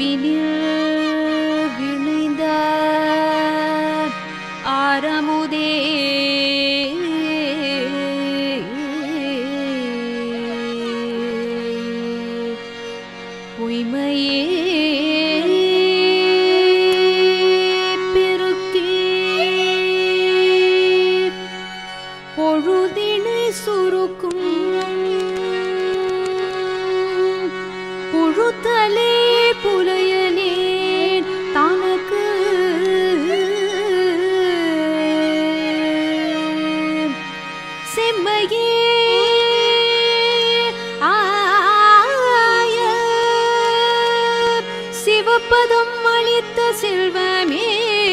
அறிவினில் விளைந்த ஆரமுதே பொய்மையே பெருக்கி பொழுதினை சுருக்கும் புழுத்தலே புலையனேன் தனக்கு செம்மையே ஆய சிவப்பதம் அளித்த செல்வமே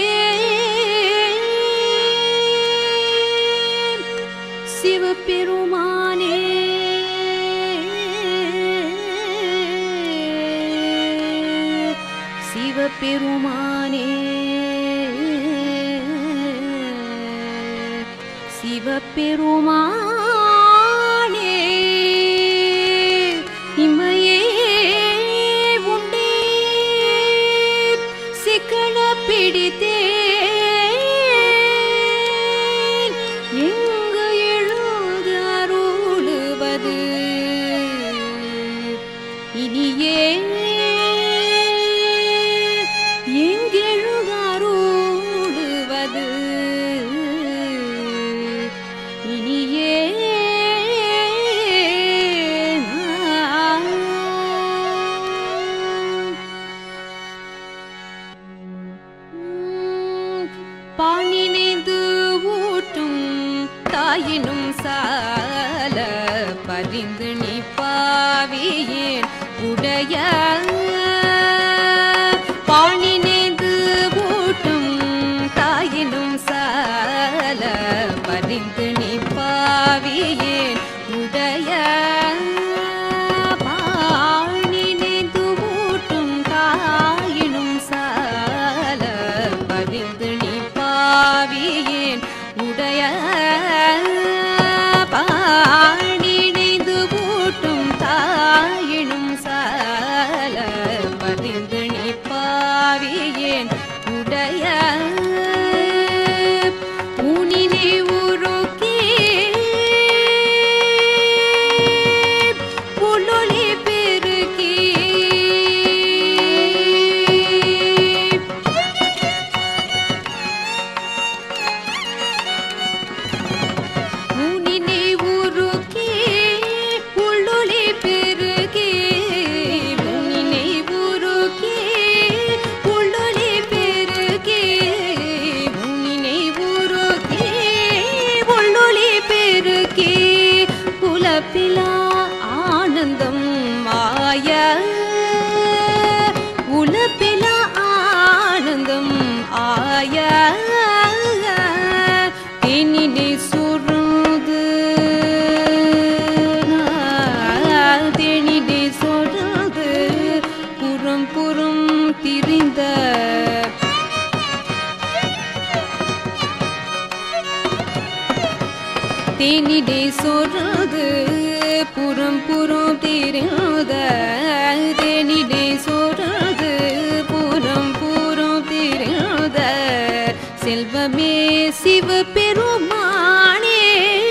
சிவபெருமானே சிவபெருமானே சிவபெருமானே இமையே உண்டே சிக்கன பிடித்தேன் எங்கு எழுது அருளுவது இனியே எங்கெழுகாரோடுவது இனியே பானினைந்து ஊட்டும் தாயினும் சால பரிந்து நீ பாவியேன் உடைய பாணினேந்து ஊட்டும் தாயினும் சால பரிந்து நீ பாவியேன் உடைய பாணினேந்து ஊட்டும் தாயினும் சால பரிந்து நீ பாவியேன் உடைய பாணினைந்து ஊட்டும் தாயினும் சால பரிந்து நீ பாவியேன் உடைய ஊனினை உருக்கி புலொளி பெருக்கி ஊனினை உருக்கி புலொளி பெருக்கி ஊனினை உருக்கி புலொளி பெருக்கி ஊனினை உருக்கி புலொளி பெருக்கி புலப்பிலா ஆனந்தம் மாய உலப்பிலா ஆனந்தம் ஆய தேனினை சுருது தேனினை சுருது புறம் புறம் திரிந்த தேனினை சொருது புறம் புறம் திரிந்த தேனினை சொருது புறம் புறம் திரிந்த செல்வமே சிவபெருமானே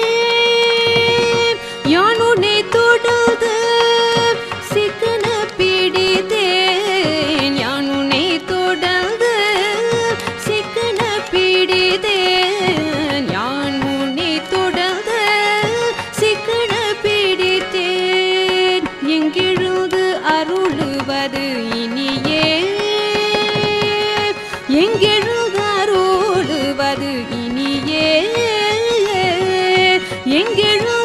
யான் உன்னை தொடர்ந்து சிக்கன பிடித்தேன் யான் உன்னை தொடர்ந்து சிக்கன பிடித்தேன் யான் உன்னை தொடர்ந்து சிக்கன பிடித்தேன் எங்கெழுது அருளுவது இனியே எங்கெழுது அருளுவது இனியே எங்கெழு